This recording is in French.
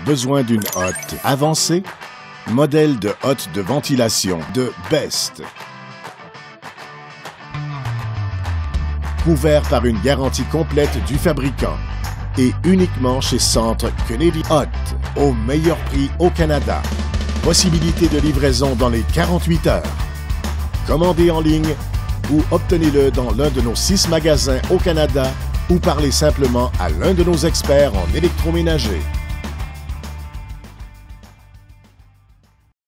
besoin d'une hotte avancée? Modèle de hotte de ventilation de Best. Couvert par une garantie complète du fabricant et uniquement chez Centre Kennedy Hot, au meilleur prix au Canada. Possibilité de livraison dans les 48 heures. Commandez en ligne ou obtenez-le dans l'un de nos 6 magasins au Canada ou parlez simplement à l'un de nos experts en électroménager.